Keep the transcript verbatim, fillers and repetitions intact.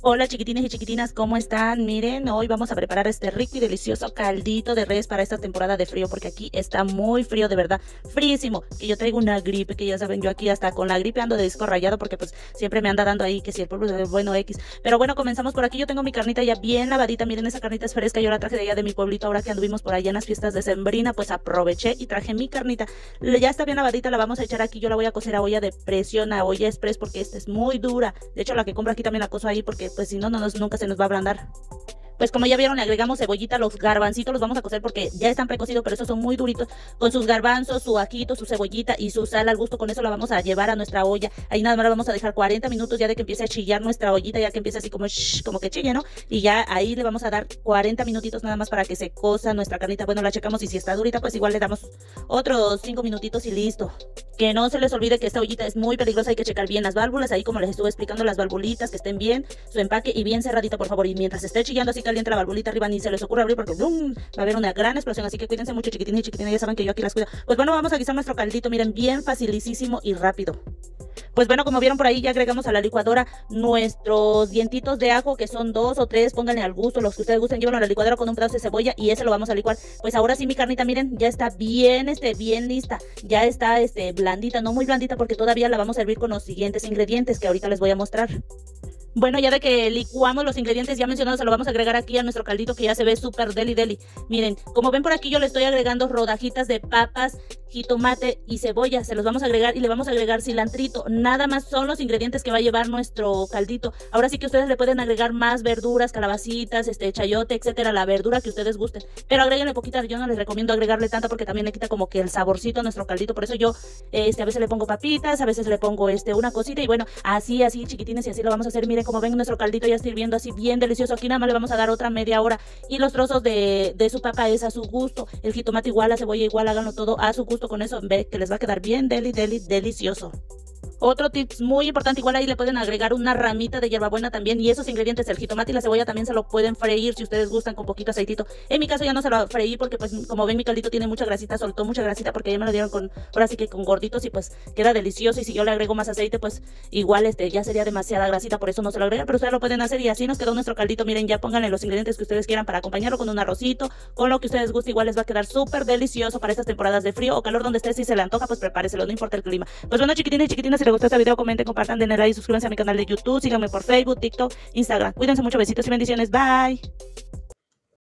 Hola chiquitines y chiquitinas, ¿cómo están? Miren, hoy vamos a preparar este rico y delicioso caldito de res para esta temporada de frío, porque aquí está muy frío, de verdad, fríísimo, que yo traigo una gripe, que ya saben, yo aquí hasta con la gripe ando de disco rayado, porque pues siempre me anda dando ahí, que si el pueblo es bueno X, pero bueno, comenzamos por aquí. Yo tengo mi carnita ya bien lavadita, miren, esa carnita es fresca, yo la traje de allá de mi pueblito, ahora que anduvimos por allá en las fiestas de Sembrina, pues aproveché y traje mi carnita, ya está bien lavadita, la vamos a echar aquí. Yo la voy a cocer a olla de presión, a olla express, porque esta es muy dura, de hecho la que compro aquí también la cozo ahí, porque pues si no, no nos, nunca se nos va a ablandar. Pues como ya vieron, le agregamos cebollita, los garbancitos los vamos a cocer porque ya están precocidos, pero esos son muy duritos. Con sus garbanzos, su ajito, su cebollita y su sal al gusto, con eso la vamos a llevar a nuestra olla. Ahí nada más la vamos a dejar cuarenta minutos ya de que empiece a chillar nuestra ollita, ya que empiece así como, shh, como que chille, ¿no? Y ya ahí le vamos a dar cuarenta minutitos nada más para que se cosa nuestra carnita. Bueno, la checamos y si está durita, pues igual le damos otros cinco minutitos y listo. Que no se les olvide que esta ollita es muy peligrosa, hay que checar bien las válvulas, ahí como les estuve explicando, las valvulitas que estén bien, su empaque y bien cerradita, por favor. Y mientras esté chillando así caliente la valvulita arriba, ni se les ocurre abrir porque ¡bum!, va a haber una gran explosión, así que cuídense mucho chiquitines y chiquitinas, ya saben que yo aquí las cuido. Pues bueno, vamos a guisar nuestro caldito, miren, bien facilísimo y rápido. Pues bueno, como vieron por ahí, ya agregamos a la licuadora nuestros dientitos de ajo, que son dos o tres, pónganle al gusto, los que ustedes gusten, llévenlo a la licuadora con un pedazo de cebolla y ese lo vamos a licuar. Pues ahora sí mi carnita, miren, ya está bien, este, bien lista, ya está, este, blandita, no muy blandita porque todavía la vamos a servir con los siguientes ingredientes que ahorita les voy a mostrar. Bueno, ya de que licuamos los ingredientes ya mencionados, se lo vamos a agregar aquí a nuestro caldito, que ya se ve súper deli deli. Miren, como ven por aquí, yo le estoy agregando rodajitas de papas, jitomate y cebolla. Se los vamos a agregar y le vamos a agregar cilantrito. Nada más son los ingredientes que va a llevar nuestro caldito. Ahora sí que ustedes le pueden agregar más verduras, calabacitas, este chayote, etcétera, la verdura que ustedes gusten. Pero agréguenle poquita, yo no les recomiendo agregarle tanta porque también le quita como que el saborcito a nuestro caldito. Por eso yo este, a veces le pongo papitas, a veces le pongo este, una cosita y bueno, así, así chiquitines y así lo vamos a hacer. Miren, como ven, nuestro caldito ya está hirviendo así bien delicioso. Aquí nada más le vamos a dar otra media hora y los trozos de, de su papa es a su gusto, el jitomate igual, la cebolla igual, háganlo todo a su gusto. Con eso ve que les va a quedar bien deli deli delicioso. Otro tips muy importante, igual ahí le pueden agregar una ramita de hierbabuena también, y esos ingredientes, el jitomate y la cebolla, también se lo pueden freír si ustedes gustan con poquito aceitito. En mi caso ya no se lo freí porque pues como ven mi caldito tiene mucha grasita, soltó mucha grasita porque ya me lo dieron con, ahora sí que con gorditos y pues queda delicioso, y si yo le agrego más aceite pues igual este ya sería demasiada grasita, por eso no se lo agregan, pero ustedes lo pueden hacer y así nos quedó nuestro caldito. Miren, ya pónganle los ingredientes que ustedes quieran para acompañarlo con un arrocito, con lo que ustedes gusten, igual les va a quedar súper delicioso para estas temporadas de frío o calor, donde esté. Si se le antoja pues prepáreselo, no importa el clima. Pues bueno chiquitines y chiquitinas, si les gustó este video, comenten, compartan, denle like y suscríbanse a mi canal de YouTube, síganme por Facebook, TikTok, Instagram. Cuídense mucho, besitos y bendiciones, bye.